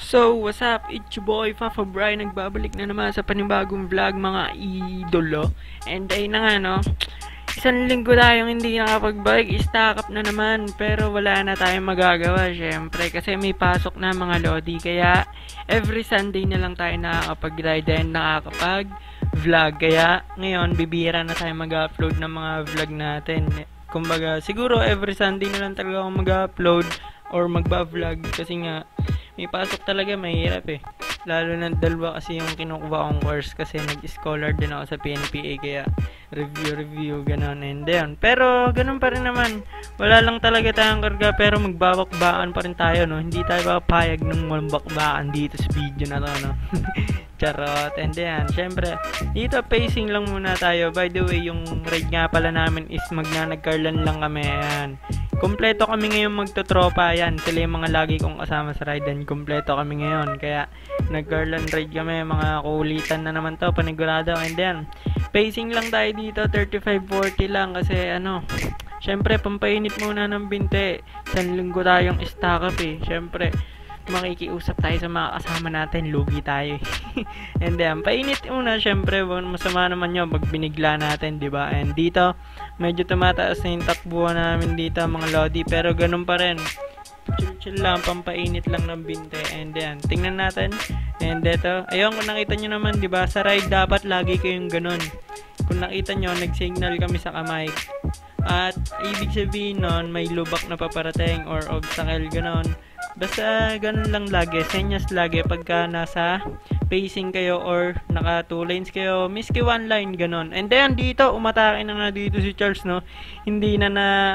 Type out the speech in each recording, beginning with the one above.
So, what's up? It's your boy, Fafa Brian. Nagbabalik na naman sa panibagong vlog, mga idolo. And ayun na nga, no? Isang linggo tayong hindi nakapag-bike. Stack up na naman. Pero wala na tayong magagawa, syempre. Kasi may pasok na mga lodi. Kaya, every Sunday na lang tayo nakakapag-ride and nakakapag-vlog. Kaya, ngayon, bibira na tayo mag-upload ng mga vlog natin. Kumbaga, siguro every Sunday na lang talaga ako mag-upload or magba-vlog. Kasi nga, may pasok talaga, mahirap eh. Lalo na dalawa kasi yung kinukuha kong course kasi nag-scholar din ako sa PNPA, kaya review, ganon and then. Pero ganon pa rin naman. Wala lang talaga tayong karga pero magbabakbaan pa rin tayo, no? Hindi tayo papayag ng mambakbaan dito sa video na to, no? Charot. And then, syempre, dito pacing lang muna tayo. By the way, yung ride nga pala namin is magnanagkarlan lang kami. Ayan. Kompleto kami ngayon magtotropa. Yan, sila yung mga lagi kong kasama sa ride and kompleto kami ngayon. Kaya, nag-garland ride kami. Mga kulitan na naman to, panigurado. And then, pacing lang tayo dito. 35-40 lang kasi syempre, pampainit muna ng binte. Isang linggo tayong stack up eh. Syempre, makikiusap tayo sa mga kasama natin, lugi tayo. And then, painit muna, syempre, masama naman yun pag binigla natin, diba? And dito, medyo tumataas na yung takbuhan namin dito, mga lodi, pero ganun pa rin. Chill lang, pampainit lang ng binte. And then, tingnan natin. And dito, ayun, kung nakita nyo naman, diba? Sa ride, dapat lagi kayong ganun. Kung nakita nyo, nag-signal kami sa kamay. At, ibig sabihin nun, may lubak na paparating or obstacle, ganun. Basta ganun lang lagi, senyas lagi pagka nasa pacing kayo or naka 2 lanes kayo, miski 1 line, ganun. And then dito, umatake na nga dito si Charles, no? Hindi niya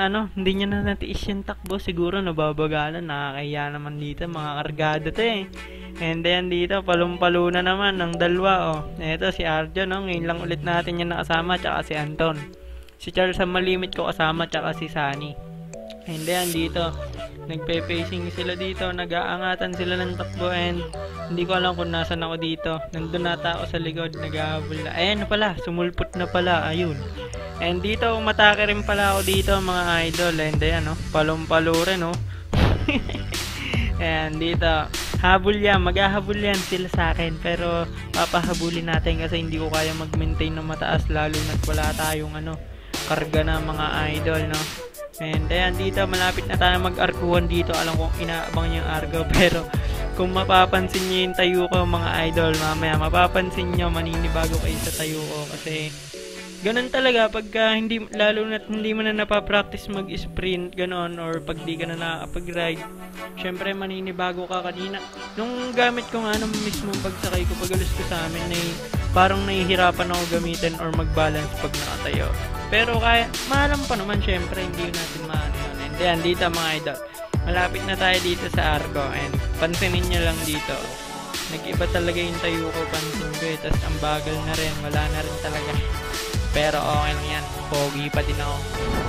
na natiis yung takbo, siguro nababagalan, nakakahiya naman dito, mga kargado to eh. And then dito, palumpalo na naman ng dalawa, oh. Eto si Arjo, no? Ngayon lang ulit natin yung nakasama, tsaka si Anton. Si Charles ang malimit ko kasama, tsaka si Sunny. And then dito, nagpe-pacing sila dito, nag-aangatan sila ng takbo and hindi ko alam kung nasan ako dito. Nandun nata ako sa likod, nag-ahabol na. Ayan na pala, sumulpot na pala, ayun. And dito, umatake rin pala ako dito mga idol. And ayan, no, palong-palo rin, no. And dito, habol yan, maghahabol yan sila sa akin. Pero papahabulin natin kasi hindi ko kaya mag-maintain ng mataas, lalo na't wala tayong karga na mga idol, no. And ayan, dito malapit na tayo mag-arkuhan dito. Alam kong inaabang yung argo, pero kung mapapansin nyo yung tayo ko mga idol, mamaya mapapansin nyo, maninibago kayo sa tayo ko. Kasi ganun talaga pagka hindi, lalo na hindi mo na napapractice mag-sprint, ganon, or pag di ka na nakakapag-ride, syempre maninibago ka. Kanina nung gamit ko nga mismo pagsakay ko, pagalos ko sa amin, parang nahihirapan ako gamitin or mag-balance pag nakatayo. Pero kaya, maalam pa naman, syempre, hindi natin maano yun. And then, dito mga idol, malapit na tayo dito sa Arco. And pansinin nyo lang dito, nag-iba talaga yung tayo ko, pansin ko eh. Tapos ang bagal na rin, wala na rin talaga. Pero okay lang yan, pogi pa din ako.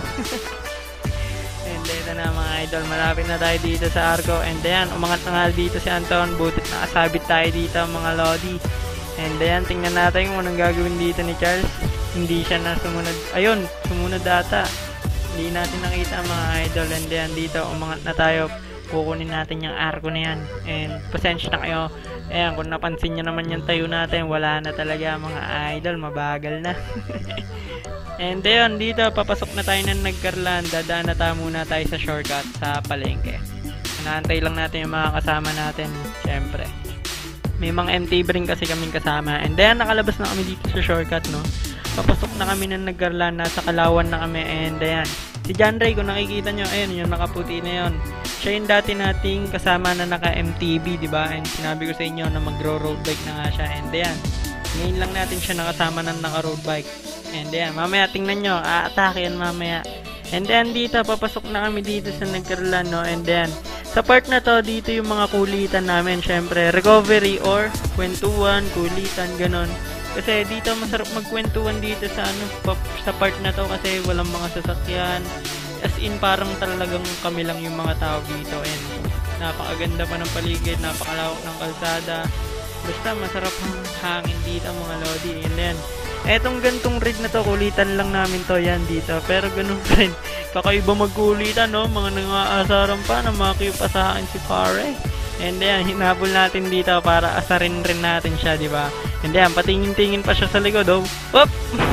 And dito na mga idol, malapit na tayo dito sa Arco. And then, umangat na nga dito si Anton, butit nakasabit tayo dito mga lodi. And then, tingnan natin kung anong gagawin dito ni Charles. Hindi siya na sumunod. Ayun, sumunod data. Hindi natin nakita mga idol. And then dito, umangat na tayo. Kukunin natin yung arko na yan. And pasensya na kayo. Ayan, kung napansin nyo naman yung tayo natin, wala na talaga mga idol. Mabagal na. And then dito, papasok na tayo ng nagkarlan. Dadaan na tayo muna tayo sa shortcut sa palengke. Naantay lang natin yung mga kasama natin. Syempre. May mga MTB rin kasi kaming kasama. And then, nakalabas na kami dito sa shortcut, no? Papasok na kami ng nagkarlan, nasa Kalawan na kami. And ayan, si John Ray, kung nakikita nyo, ayun, yung nakaputi na yun. Siya yung dati nating kasama na naka-MTB, diba? And sinabi ko sa inyo na magro-road bike na nga siya. And ayan, ngayon lang natin siya nakasama ng naka-road bike. And ayan, mamaya tingnan nyo, aatake yan mamaya. And then dito, papasok na kami dito sa nagkarlan, no? And then, sa part na to, dito yung mga kulitan namin. Syempre, recovery or kwentuhan, kulitan, ganon. Kasi dito masarap magkwentuhan dito sa sa part na to kasi walang mga sasakyan. As in parang talagang kami lang yung mga tao dito and napakaganda pa ng paligid, napakalawak ng kalsada. Basta masarap ang hangin dito mga lodi. And then, etong gantong rig na to, kulitan lang namin to yan dito. Pero ganun pa rin, kakaiba magkulitan, no? Mga nangaasaran pa na makiupa sa akin si pare. And then, hinabol natin dito para asarin rin natin siya, di ba? And then, patingin-tingin pa siya sa likod, oh. Whoop!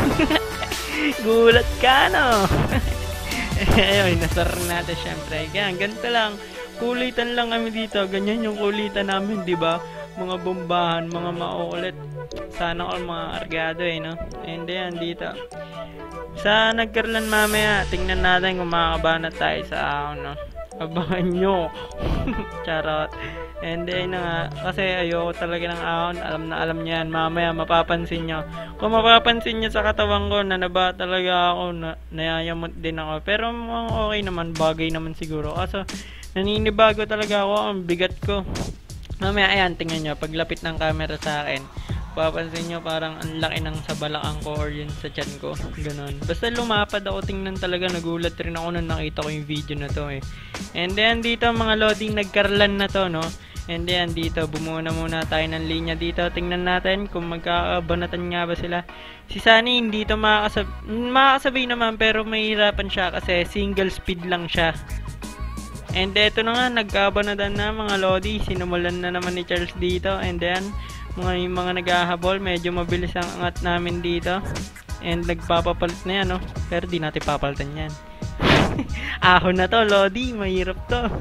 Gulat ka, no? Ayun, nasarin natin syempre. Kaya, ganito lang. Kulitan lang kami dito. Ganyan yung kulitan namin, di ba? Mga bombahan, mga mauulit. Sana all mga argado, no? And then, dito. Sa nagkarlan mamaya, tingnan natin kung makakabanat tayo sa ahon, no? Abangan nyo. Charot. And then nga, kasi ayoko talaga ng ahon. Alam na alam niya yan. Mamaya mapapansin nyo. Kung mapapansin nyo sa katawan ko, nanaba talaga ako, nayayamot din ako. Pero okay naman, bagay naman siguro. Kaso, naninibago talaga ako, ang bigat ko. Mamaya, ayan, tingnan nyo, paglapit ng camera sa akin, papansin nyo parang ang laki ng sa balakang ko or yun sa tiyan ko, ganon. Basta lumapad ako, tingnan talaga, nagulat rin ako nung nakita ko yung video na to eh. And then dito mga loading, nagkarlan na to, no? And then dito, bumuo na muna tayo ng linya dito, tingnan natin kung magkakabanatan nga ba sila. Si Sunny hindi to makakasabay naman, pero mahirapan siya kasi single speed lang siya. And eto na nga, nagkabanatan na mga lodi, sinumulan na naman ni Charles dito. And then mga naghahabol, medyo mabilis ang angat namin dito. And nagpapapalit na yan, no? Pero di natin papalitan yan. Ahon na to, lodi, mahirap to.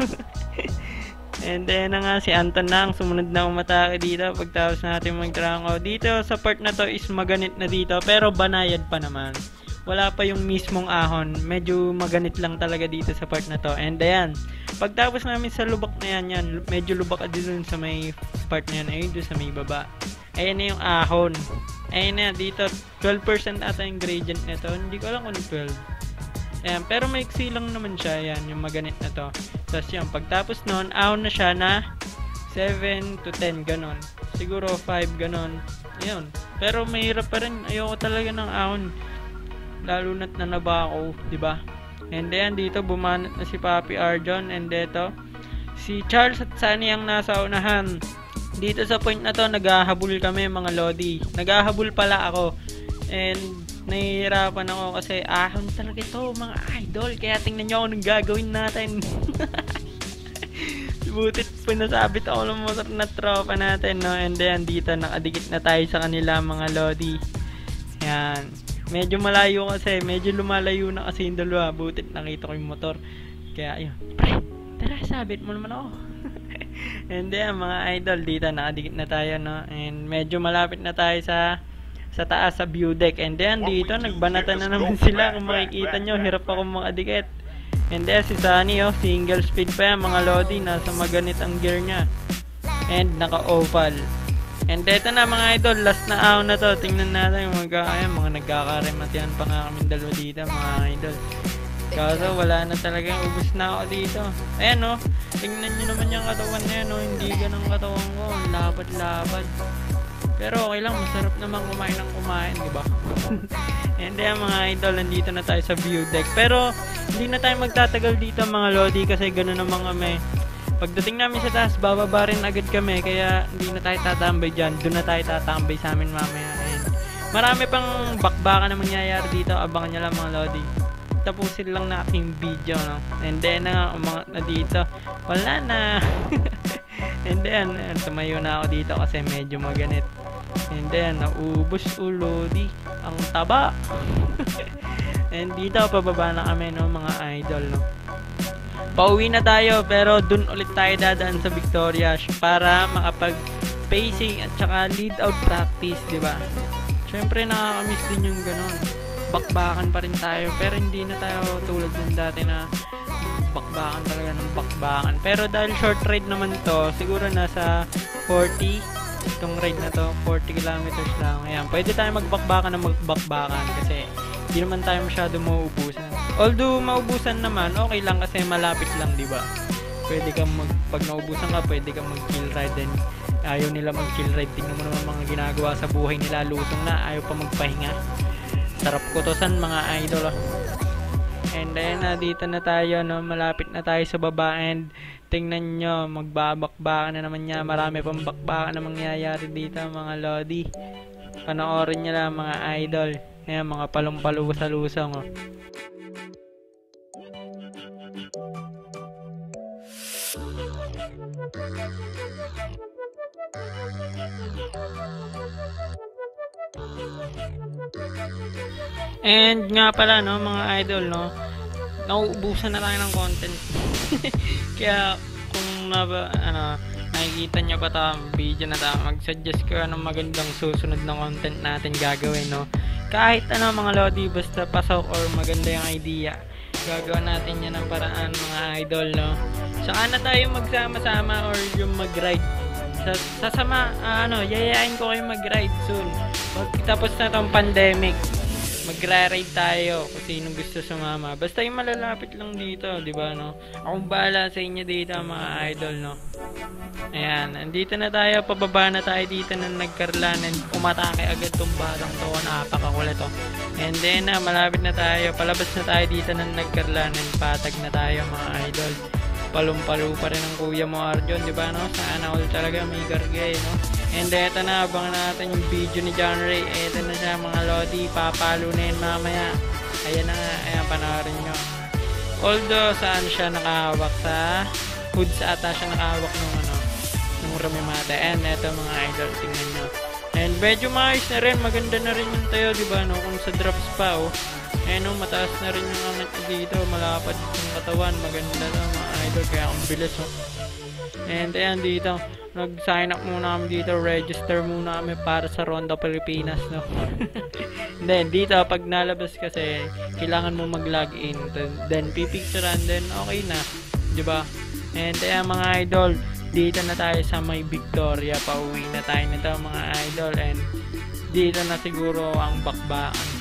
And then nga, si Anton na ang sumunod na umatake dito pagtapos natin magtrangko. Dito sa part na to is maganit na dito, pero banayad pa naman. Wala pa yung mismong ahon, medyo maganit lang talaga dito sa part na to. And ayan, pagtapos namin sa lubak na yan, medyo lubak din dun sa may part na yan, ayun dun sa may baba. Ayan na yung ahon. Ayan na, dito 12% ata yung gradient nito, hindi ko alam kung 12. Ayan, pero maiksi lang naman siya, ayan, yung maganit na to. Tapos yan, pagtapos nun, ahon na siya na 7 to 10, ganon. Siguro 5, ganon. Ayan, pero mahirap pa rin, ayoko talaga ng ahon. Lalo na't nanaba ako, di ba? And then dito bumanat na si Papi Arjon, and dito si Charles at Sunny ang nasa unahan. Dito sa point na to, naghahabol kami mga lodi. Naghahabol pala ako. And nahihirapan ako kasi ahon talaga ito mga idol. Kaya tingnan nyo anong gagawin natin. Butit pinasabit ako ng motor na tropa natin, no? And then dito nakadikit na tayo sa kanila mga lodi. Yan. Medyo malayo kasi, medyo lumalayo na kasi yung dalawa. Butit nakita ko yung motor. Kaya ayun, pre, tara sabit mo naman ako. And then mga idol, dito nakadikit na tayo, no? And medyo malapit na tayo sa taas, sa view deck. And then dito nagbanatan na naman sila. Kung makikita nyo, hirap ako makadikit. And then si Sunny, oh, single speed pa yan mga lodi. Nasa maganit ang gear nya. And naka oval. And eto na mga idol, last na ahon na to. Tingnan natin yung mga nagkakarematyan pa nga kami dalawa dito mga idol. Kaso wala na talaga, ubus na ako dito. Ayan, no, tingnan nyo naman yung katawan na yan, no? Hindi ganang katawan ko, lapad-lapad. Pero okay lang, masarap naman kumain ng kumain, diba? And then mga idol, nandito na tayo sa view deck. Pero hindi na tayo magtatagal dito mga lodi kasi gano'n naman kami. Pagdating namin sa taas, bababa rin agad kami. Kaya hindi na tayo tatambay dyan. Doon na tayo tatambay sa amin mamaya. And marami pang bakbakan na mangyayari dito. Abangan nyo lang mga lodi. Tapusin lang na aking video, no? And then umangat na dito. Wala na. And then tumayo na ako dito kasi medyo maganit. And then naubos lodi. Ang taba. And dito pababa na kami, no, mga idol, no? Pauwi na tayo, pero dun ulit tayo dadaan sa Victoria para makapag-pacing at saka lead out practice, di ba? Syempre nakakamiss din yung ganun. Bakbakan pa rin tayo, pero hindi na tayo tulad ng dati na bakbakan talaga ng bakbakan. Pero dahil short ride naman to, siguro nasa 40 itong ride na to, 40 kilometers lang. Ayan, pwede tayo magbakbakan ng magbakbakan kasi hindi naman tayo masyado mauubusan. Although maubusan naman, okay lang kasi malapit lang, di ba? Pwede kang pag naubusan ka, pwede kang mag-chill ride. Then ayaw nila mag-chill ride. Tingnan mo naman mga ginagawa sa buhay nila, lusong na, ayaw pa magpahinga. Sarap kutosan mga idol, oh. And then dito na tayo, no, malapit na tayo sa baba. And tingnan nyo, magbabakbakan na naman niya. Marami pang bakbakan na mangyayari dito mga lodi. Panoorin nyo lang mga idol. Ayan, mga palong-palo sa lusong, oh. And nga pala no mga idol no, nauubusan na tayo ng content. Kaya kung nakikita nyo pa ito video na ito, mag-suggest ko anong magandang susunod na content natin gagawin no. Kahit mga lodi, basta pasok or maganda yung idea, gagawin natin yan ng paraan mga idol no. Saka na tayo magsama-sama or yung mag-ride. Yayain ko kayo mag-ride soon. Pagtapos na tong pandemic, magra-ride tayo kung sinong gusto sumama. Basta yung malalapit lang dito, di ba no? Akong bahala sa inyo dito mga idol no. Ayan, andito na tayo, pababa na tayo dito ng Nagkarlan and umatake agad tong batang to, napakakulit to. And then malapit na tayo, palabas na tayo dito ng Nagkarlan and patag na tayo mga idol. Palumpalo pa rin ang kuya mo Arjon, di ba no? Sana all talaga may gargay no. And eto na, abangan natin yung video ni John Ray. Eto na siya mga lodi, papalo na yun mamaya. Ayan na nga, ayan panoorin nyo. Although saan siya nakahawak, sa hoods ata siya nakahawak nung Ramimata. And eto mga idol, tingnan nyo. And medyo maayos na rin, maganda na rin yung tayo, di ba no? Kung sa drops pa ayan o, mataas na rin yung angat dito, malapad yung katawan, maganda na mga idol, kaya ang bilis And ayan dito, nag-sign up muna kami dito, register muna kami para sa Ronda Pilipinas no. Then dito pag nalabas kasi kailangan mo mag-login, then pipicturean, then okay na, di ba? And ayan mga idol, dito na tayo sa may Victoria, pauwi na tayo nito mga idol, and dito na siguro ang bakbakan.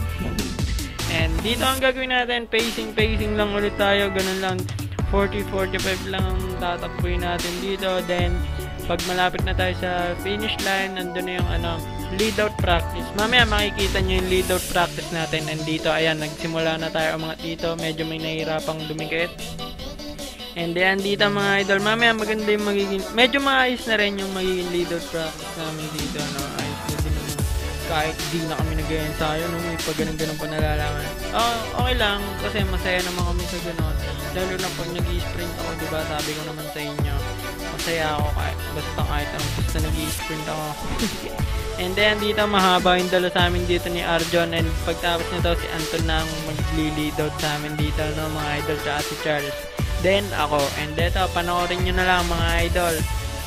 And dito ang gagawin natin, pacing lang ulit tayo, ganun lang, 40-45 lang ang tatakbuhin natin dito. Then pag malapit na tayo sa finish line, nandun na yung lead out practice. Mamaya makikita nyo yung lead out practice natin. And dito, ayan, nagsimula na tayo umangat dito, medyo may nahihirapang dumikit. And then dito mga idol, mamaya maganda yung magiging, medyo maayos na rin yung magiging lead out practice namin dito ayos na din naman. Kahit di na kami nag-ensayo may pag ganun pa nalalaman. Okay lang kasi masaya naman kami sa ganun. Lalo na pag nag-i-sprint ako, diba sabi ko naman sa inyo, masaya ako kahit anong basta nag-i-sprint ako. And then dito mahaba yung dala sa amin dito ni Arjon, and pagtapos nito si Anton na ang mag-lead out sa amin dito no mga idol, tsaka si Charles. Then ako, and dito panoorin nyo na lang mga idol.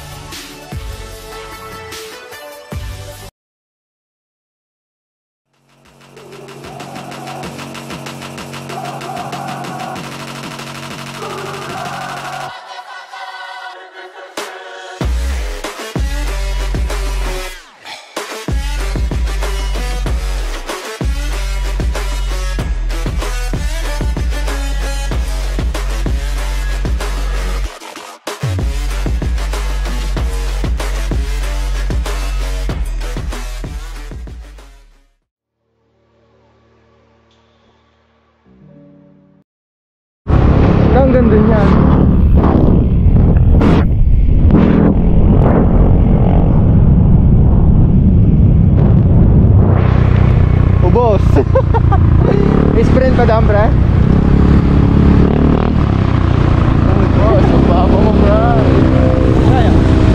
Ang ganda niya. Ubos. Sprint pa dam, pre. Ubos, papa mo, bro. Kaya.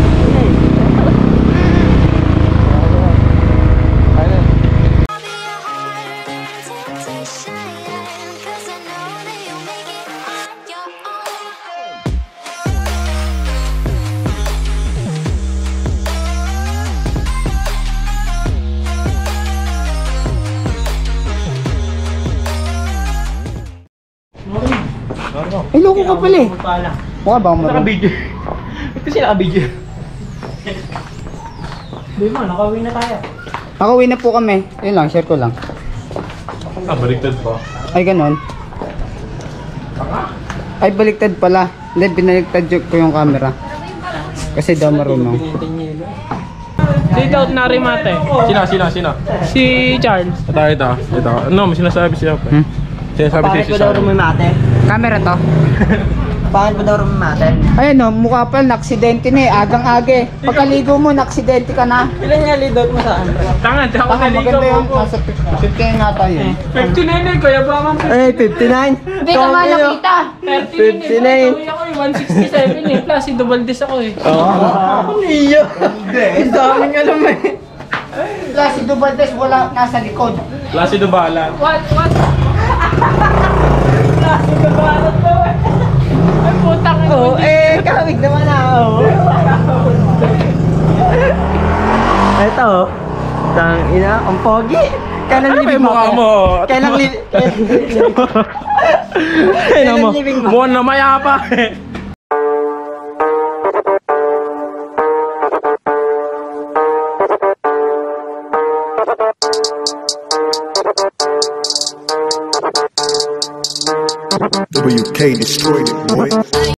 Ay, loko ka pala eh. Mukha ba mo? Naka-video. Ito sila naka-video. Hindi mo, nakauwi na tayo. Nakauwi na po kami. Ayun lang, share ko lang. Baliktad pa. Ay, ganon. Ay, baliktad pala. Hindi, binaligtad ko yung camera. Kasi daw marunong. Lead out na Ramimata. Sino? Si Charles. Ito. Ano, may sinasabi siya pa. Sinasabi siya si Charles. Camera to. Bakit mo daw rumamatay? Ayun no, mukha pa naksidente na eh. Agang-age. Pagkaligo mo, naksidente ka na. Ilan nga lidot mo sa akin? Tanga, di ako Baka naligaw maganda yun. ako. Nasa 15 na tayo. 59 eh, kaya ba kang Eh, 59. Hindi ka nga nakita. 59. ako eh, 167 eh. Plus, si Duvaldes ako eh. Iyo. Ang daming alam eh. Si Dubaldes wala nasa likod. Klase Dubala. What? Klase ka ba na to eh? Ay, putang ina. Oh, eh, kamig naman ako. Ito, tang ina, ang pogi. Kailan Ano ba living yung mukha mo? Kailan living Kailan mo? living mo? Mukhang namaya pa eh. WK destroyed it, boy.